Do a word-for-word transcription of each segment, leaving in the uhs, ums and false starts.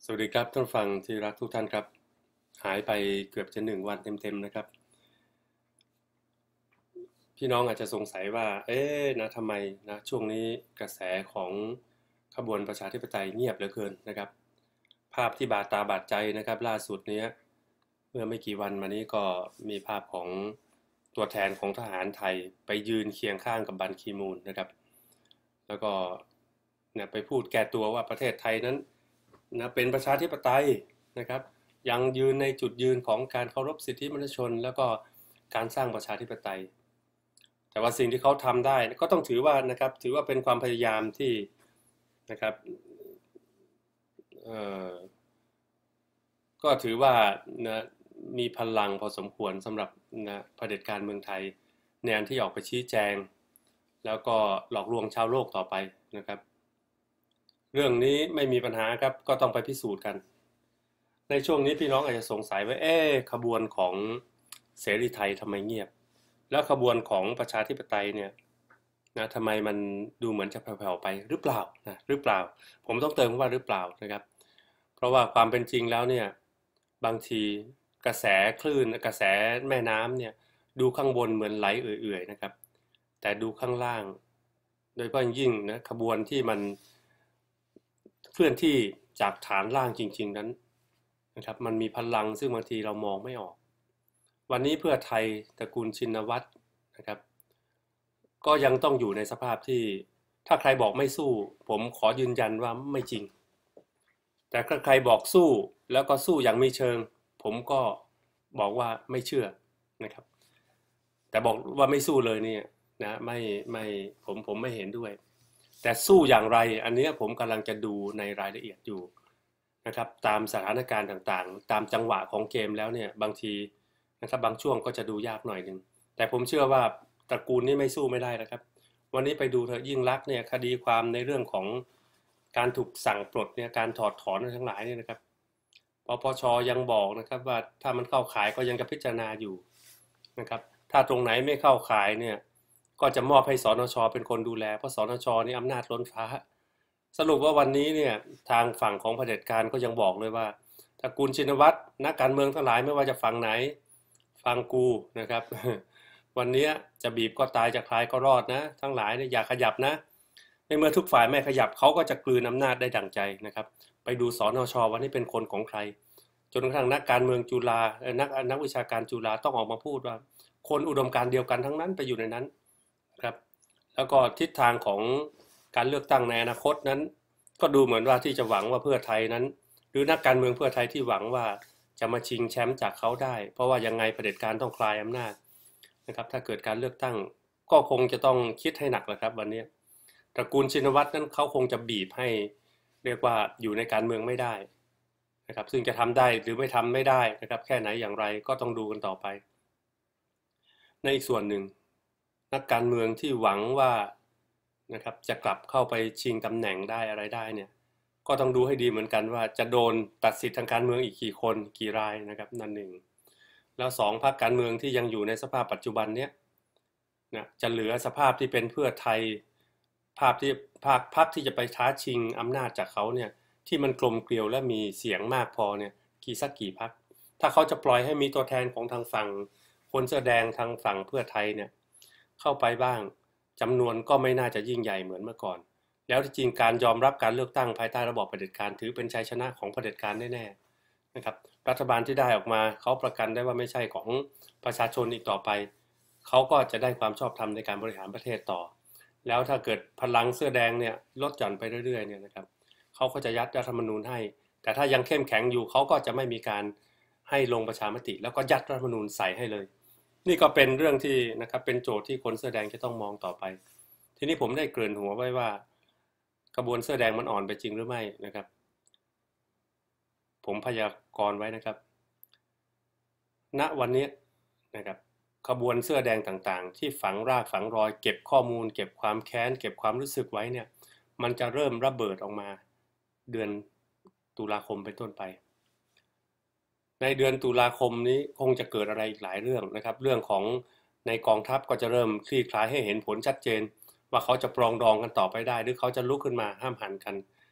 สวัสดีครับท่านผู้ฟังที่รักทุกท่านครับหายไปเกือบจะหนึ่งวันเต็มๆนะครับพี่น้องอาจจะสงสัยว่าเอ๊ะนะทำไมนะช่วงนี้กระแสของขบวนประชาธิปไตยเงียบเหลือเกินนะครับภาพที่บาดตาบาดใจนะครับล่าสุดเนี้ยเมื่อไม่กี่วันมานี้ก็มีภาพของตัวแทนของทหารไทยไปยืนเคียงข้างกับบันคีมูนนะครับแล้วก็เนี่ยไปพูดแก้ตัวว่าประเทศไทยนั้นนะเป็นประชาธิปไตยนะครับยังยืนในจุดยืนของการเคารพสิทธิมนุษยชนแล้วก็การสร้างประชาธิปไตยแต่ว่าสิ่งที่เขาทำได้ก็ต้องถือว่านะครับถือว่าเป็นความพยายามที่นะครับก็ถือว่านะมีพลังพอสมควรสำหรับนะเผด็จการเมืองไทยในอันที่ออกไปชี้แจงแล้วก็หลอกลวงชาวโลกต่อไปนะครับเรื่องนี้ไม่มีปัญหาครับก็ต้องไปพิสูจน์กันในช่วงนี้พี่น้องอาจจะสงสัยว่าเอ๊ะขบวนของเสรีไทยทำไมเงียบแล้วขบวนของประชาธิปไตยเนี่ยนะทำไมมันดูเหมือนจะแผ่วๆไปหรือเปล่านะหรือเปล่าผมต้องเติมว่าหรือเปล่านะครับเพราะว่าความเป็นจริงแล้วเนี่ยบางทีกระแสคลื่นกระแสแม่น้ำเนี่ยดูข้างบนเหมือนไหลเอื่อยๆนะครับแต่ดูข้างล่างโดยเฉพาะยิ่งนะขบวนที่มันเคลื่อนที่จากฐานล่างจริงๆนั้นนะครับมันมีพลังซึ่งบางทีเรามองไม่ออกวันนี้เพื่อไทยตระกูลชินวัตรนะครับก็ยังต้องอยู่ในสภาพที่ถ้าใครบอกไม่สู้ผมขอยืนยันว่าไม่จริงแต่ถ้าใครบอกสู้แล้วก็สู้อย่างมีเชิงผมก็บอกว่าไม่เชื่อนะครับแต่บอกว่าไม่สู้เลยเนี่ยนะไม่ไม่ผมผมไม่เห็นด้วยแต่สู้อย่างไรอันนี้ผมกำลังจะดูในรายละเอียดอยู่นะครับตามสถานการณ์ต่างๆตามจังหวะของเกมแล้วเนี่ยบางทีนะครับบางช่วงก็จะดูยากหน่อยหนึ่งแต่ผมเชื่อว่าตระกูลนี้ไม่สู้ไม่ได้นะครับวันนี้ไปดูเถอะยิ่งลักษณ์เนี่ยคดีความในเรื่องของการถูกสั่งปลดเนี่ยการถอดถอนทั้งหลายเนี่ยนะครับปปชยังบอกนะครับว่าถ้ามันเข้าข่ายก็ยังจะพิจารณาอยู่นะครับถ้าตรงไหนไม่เข้าข่ายเนี่ยก็จะมอบให้สนชเป็นคนดูแลเพราะสนชนี่อำนาจล้นฟ้าสรุปว่าวันนี้เนี่ยทางฝั่งของเผด็จการก็ยังบอกเลยว่าตระกูลชินวัตรนักการเมืองทั้งหลายไม่ว่าจะฝั่งไหนฟังกูนะครับวันนี้จะบีบก็ตายจะคลายก็รอดนะทั้งหลายเนี่ยอย่าขยับนะในเมื่อทุกฝ่ายไม่ขยับเขาก็จะกลืนอำนาจได้ดั่งใจนะครับไปดูสนชวันนี้เป็นคนของใครจนกระทั่งนักการเมืองจุฬานักนักวิชาการจุฬาต้องออกมาพูดว่าคนอุดมการณ์เดียวกันทั้งนั้นไปอยู่ในนั้นครับแล้วก็ทิศทางของการเลือกตั้งในอนาคตนั้นก็ดูเหมือนว่าที่จะหวังว่าเพื่อไทยนั้นหรือนักการเมืองเพื่อไทยที่หวังว่าจะมาชิงแชมป์จากเขาได้เพราะว่ายังไงเผด็จการต้องคลายอำนาจนะครับถ้าเกิดการเลือกตั้งก็คงจะต้องคิดให้หนักแหละครับวันนี้ตระกูลชินวัตรนั้นเขาคงจะบีบให้เรียกว่าอยู่ในการเมืองไม่ได้นะครับซึ่งจะทำได้หรือไม่ทำไม่ได้นะครับแค่ไหนอย่างไรก็ต้องดูกันต่อไปในอีกส่วนหนึ่งนักการเมืองที่หวังว่านะครับจะกลับเข้าไปชิงตำแหน่งได้อะไรได้เนี่ยก็ต้องดูให้ดีเหมือนกันว่าจะโดนตัดสิทธิทางการเมืองอีกกี่คนกี่รายนะครับนั่นหนึ่งแล้วสองพรรคการเมืองที่ยังอยู่ในสภาพปัจจุบันเนี้ยนะจะเหลือสภาพที่เป็นเพื่อไทยภาพที่ภาคพรรคที่จะไปท้าชิงอำนาจจากเขาเนี่ยที่มันกลมเกลียวและมีเสียงมากพอเนี่ยกี่สักกี่พรรคถ้าเขาจะปล่อยให้มีตัวแทนของทางฝั่งคนเสื้อแดงทางฝั่งเพื่อไทยเนี่ยเข้าไปบ้างจำนวนก็ไม่น่าจะยิ่งใหญ่เหมือนเมื่อก่อนแล้วที่จริงการยอมรับการเลือกตั้งภายใต้ระบอบเผด็จการถือเป็นชัยชนะของเผด็จการแน่ๆนะครับรัฐบาลที่ได้ออกมาเขาประกันได้ว่าไม่ใช่ของประชาชนอีกต่อไปเขาก็จะได้ความชอบธรรมในการบริหารประเทศต่อแล้วถ้าเกิดพลังเสื้อแดงเนี่ยลดหย่อนไปเรื่อยๆเนี่ยนะครับเขาก็จะยัดรัฐธรรมนูญให้แต่ถ้ายังเข้มแข็งอยู่เขาก็จะไม่มีการให้ลงประชามติแล้วก็ยัดรัฐธรรมนูญใส่ให้เลยนี่ก็เป็นเรื่องที่นะครับเป็นโจทย์ที่คนเสื้อแดงจะต้องมองต่อไปทีนี้ผมได้เกริ่นหัวไว้ว่ากระบวนเสื้อแดงมันอ่อนไปจริงหรือไม่นะครับผมพยากรณ์ไว้นะครับณวันนี้นะครับขบวนเสื้อแดงต่างๆที่ฝังรากฝังรอยเก็บข้อมูลเก็บความแค้นเก็บความรู้สึกไว้เนี่ยมันจะเริ่มระเบิดออกมาเดือนตุลาคมเป็นต้นไปในเดือนตุลาคมนี้คงจะเกิดอะไรอีกหลายเรื่องนะครับเรื่องของในกองทัพก็จะเริ่มคลี่คลายให้เห็นผลชัดเจนว่าเขาจะปรองดองกันต่อไปได้หรือเขาจะลุกขึ้นมาห้ามหันกัน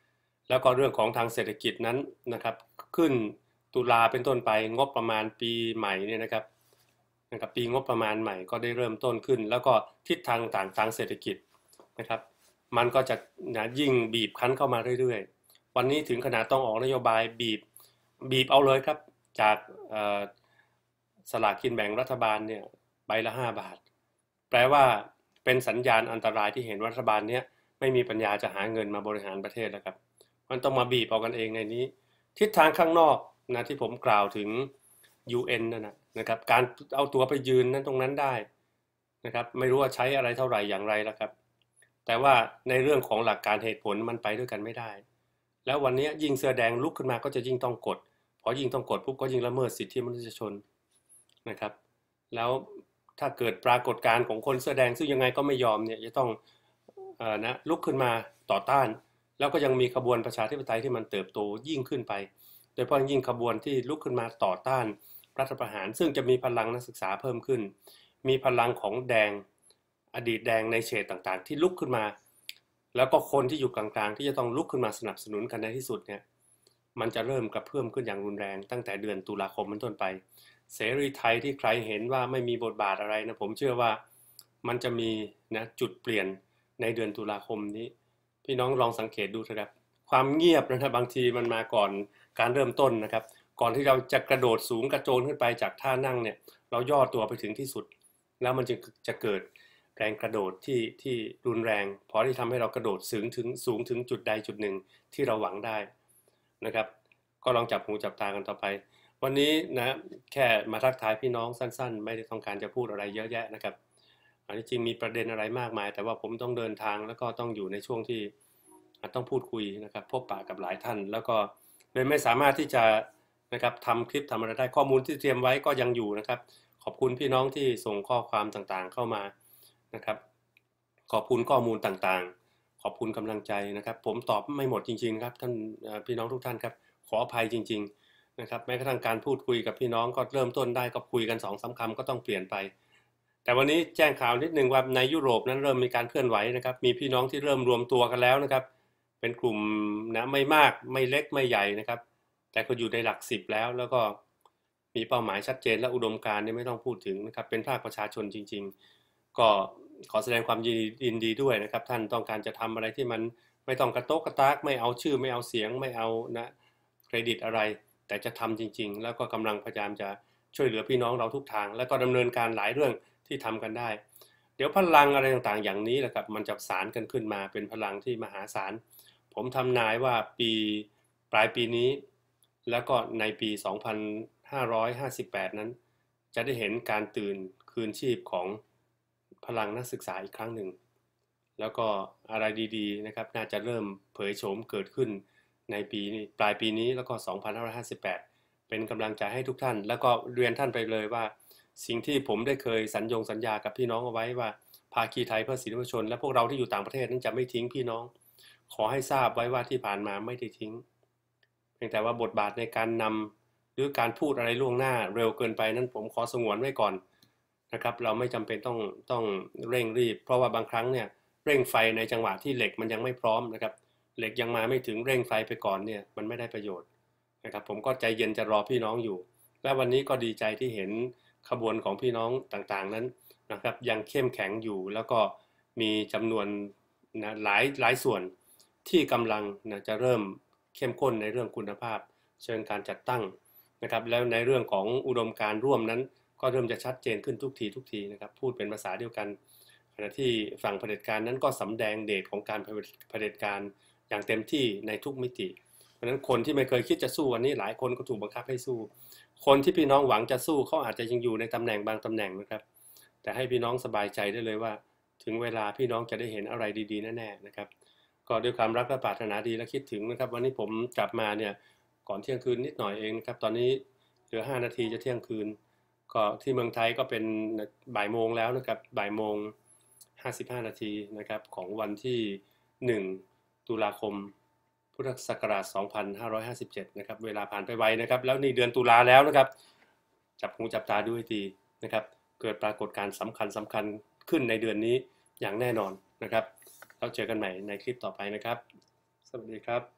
แล้วก็เรื่องของทางเศรษฐกิจนั้นนะครับขึ้นตุลาเป็นต้นไปงบประมาณปีใหม่เนี่ยนะครับนะครับปีงบประมาณใหม่ก็ได้เริ่มต้นขึ้นแล้วก็ทิศทางต่างทางเศรษฐกิจนะครับมันก็จะนะยิ่งบีบคั้นเข้ามาเรื่อยๆวันนี้ถึงขนาดต้องออกนโยบายบีบบีบเอาเลยครับจากสลากกินแบ่งรัฐบาลเนี่ยใบละห้าบาทแปลว่าเป็นสัญญาณอันตรายที่เห็นรัฐบาลเนี้ยไม่มีปัญญาจะหาเงินมาบริหารประเทศแล้วครับมันต้องมาบีบเอากันเองในนี้ทิศทางข้างนอกนะที่ผมกล่าวถึง ยู เอ็น นั่นนะนะครับการเอาตัวไปยืนนั้นตรงนั้นได้นะครับไม่รู้ว่าใช้อะไรเท่าไหร่อย่างไรแล้วครับแต่ว่าในเรื่องของหลักการเหตุผลมันไปด้วยกันไม่ได้แล้ววันนี้ยิ่งเสื้อแดงลุกขึ้นมาก็จะยิ่งต้องกดพอยิ่งต้องกดปุ๊บก็ยิ่งละเมิดสิทธิมนุษยชนนะครับแล้วถ้าเกิดปรากฏการณ์ของคนเสื้อแดงซึ่งยังไงก็ไม่ยอมเนี่ยจะต้องเอ่อนะลุกขึ้นมาต่อต้านแล้วก็ยังมีขบวนประชาธิปไตยที่มันเติบโตยิ่งขึ้นไปโดยเฉพาะยิ่งขบวนที่ลุกขึ้นมาต่อต้านรัฐประหารซึ่งจะมีพลังนักศึกษาเพิ่มขึ้นมีพลังของแดงอดีตแดงในเฉดต่างๆที่ลุกขึ้นมาแล้วก็คนที่อยู่กลางๆที่จะต้องลุกขึ้นมาสนับสนุนกันในที่สุดเนี่ยมันจะเริ่มกระเพื่อมขึ้นอย่างรุนแรงตั้งแต่เดือนตุลาคมเป็นต้นไปเสรีไทยที่ใครเห็นว่าไม่มีบทบาทอะไรนะผมเชื่อว่ามันจะมีนะจุดเปลี่ยนในเดือนตุลาคมนี้พี่น้องลองสังเกตดูนะครับความเงียบนะครับบางทีมันมาก่อนการเริ่มต้นนะครับก่อนที่เราจะกระโดดสูงกระโจนขึ้นไปจากท่านั่งเนี่ยเราย่อตัวไปถึงที่สุดแล้วมันจะจะเกิดแรงกระโดดที่ที่รุนแรงพอที่ทำให้เรากระโดดสูงถึงสูงถึงจุดใดจุดหนึ่งที่เราหวังได้นะครับก็ลองจับหูจับตากันต่อไปวันนี้นะแค่มาทักทายพี่น้องสั้นๆไม่ได้ต้องการจะพูดอะไรเยอะแยะนะครับอันนี้จริงมีประเด็นอะไรมากมายแต่ว่าผมต้องเดินทางแล้วก็ต้องอยู่ในช่วงที่ต้องพูดคุยนะครับพบปะกับหลายท่านแล้วก็เลยไม่สามารถที่จะนะครับทำคลิปทำอะไรได้ข้อมูลที่เตรียมไว้ก็ยังอยู่นะครับขอบคุณพี่น้องที่ส่งข้อความต่างๆเข้ามานะครับขอบคุณข้อมูลต่างๆขอบคุณกำลังใจนะครับผมตอบไม่หมดจริงๆครับท่านพี่น้องทุกท่านครับขออภัยจริงๆนะครับแม้กระทั่งการพูดคุยกับพี่น้องก็เริ่มต้นได้ก็คุยกันสองสามคำก็ต้องเปลี่ยนไปแต่วันนี้แจ้งข่าวนิดนึงว่าในยุโรปนั้นเริ่มมีการเคลื่อนไหวนะครับมีพี่น้องที่เริ่มรวมตัวกันแล้วนะครับเป็นกลุ่มนะไม่มากไม่เล็กไม่ใหญ่นะครับแต่ก็อยู่ในหลักสิบแล้วแล้วก็มีเป้าหมายชัดเจนและอุดมการณ์นี่ไม่ต้องพูดถึงนะครับเป็นภาคประชาชนจริงๆก็ขอแสดงความยินดีด้วยนะครับท่านต้องการจะทำอะไรที่มันไม่ต้องกระโต๊ะกระตากไม่เอาชื่อไม่เอาเสียงไม่เอานะเครดิตอะไรแต่จะทำจริงๆแล้วก็กำลังพยายามจะช่วยเหลือพี่น้องเราทุกทางแล้วก็ดำเนินการหลายเรื่องที่ทำกันได้เดี๋ยวพลังอะไรต่างๆอย่างนี้แหละครับมันจะสานกันขึ้นมาเป็นพลังที่มหาศาลผมทำนายว่าปีปลายปีนี้แล้วก็ในปีสองพันห้าร้อยห้าสิบแปดนั้นจะได้เห็นการตื่นคืนชีพของพลังนักศึกษาอีกครั้งหนึ่งแล้วก็อะไรดีๆนะครับน่าจะเริ่มเผยโฉมเกิดขึ้นในปีนี้ปลายปีนี้แล้วก็สองพันห้าร้อยห้าสิบแปดเป็นกำลังใจให้ทุกท่านแล้วก็เรียนท่านไปเลยว่าสิ่งที่ผมได้เคยสัญญงสัญญากับพี่น้องเอาไว้ว่าภาคีไทยเพื่อสิทธิมนุษยชนและพวกเราที่อยู่ต่างประเทศนั้นจะไม่ทิ้งพี่น้องขอให้ทราบไว้ว่าที่ผ่านมาไม่ได้ทิ้งเพียงแต่ว่าบทบาทในการนำหรือการพูดอะไรล่วงหน้าเร็วเกินไปนั้นผมขอสงวนไว้ก่อนนะครับเราไม่จำเป็นต้องต้องเร่งรีบเพราะว่าบางครั้งเนี่ยเร่งไฟในจังหวะที่เหล็กมันยังไม่พร้อมนะครับเหล็กยังมาไม่ถึงเร่งไฟไปก่อนเนี่ยมันไม่ได้ประโยชน์นะครับผมก็ใจเย็นจะรอพี่น้องอยู่และวันนี้ก็ดีใจที่เห็นขบวนของพี่น้องต่างๆนั้นนะครับยังเข้มแข็งอยู่แล้วก็มีจำนวนนะหลายหลายส่วนที่กำลังนะจะเริ่มเข้มข้นในเรื่องคุณภาพเชิงการจัดตั้งนะครับแล้วในเรื่องของอุดมการณ์ร่วมนั้นก็เริ่มจะชัดเจนขึ้นทุกทีทุกทีนะครับพูดเป็นภาษาเดียวกันขณะที่ฝั่งเผด็จการนั้นก็สำแดงเดชของการเผด็จการอย่างเต็มที่ในทุกมิติเพราะฉะนั้นคนที่ไม่เคยคิดจะสู้วันนี้หลายคนก็ถูกบังคับให้สู้คนที่พี่น้องหวังจะสู้เขาอาจจะยังอยู่ในตำแหน่งบางตำแหน่งนะครับแต่ให้พี่น้องสบายใจได้เลยว่าถึงเวลาพี่น้องจะได้เห็นอะไรดีๆแน่ๆนะครับก็ด้วยความรักและปรารถนาดีและคิดถึงนะครับวันนี้ผมกลับมาเนี่ยก่อนเที่ยงคืนนิดหน่อยเองครับตอนนี้เหลือห้านาทีจะเที่ยงคืนก็ที่เมืองไทยก็เป็นบ่ายโมงแล้วนะครับบ่ายโมงห้าสิบห้านาทีนะครับของวันที่หนึ่งตุลาคมพุทธศักราชสองพันห้าร้อยห้าสิบเจ็ดนะครับเวลาผ่านไปไวนะครับแล้วนี่เดือนตุลาแล้วนะครับจับหูจับตาด้วยดีนะครับเกิดปรากฏการณ์สำคัญสำคัญขึ้นในเดือนนี้อย่างแน่นอนนะครับแล้วเจอกันใหม่ในคลิปต่อไปนะครับสวัสดีครับ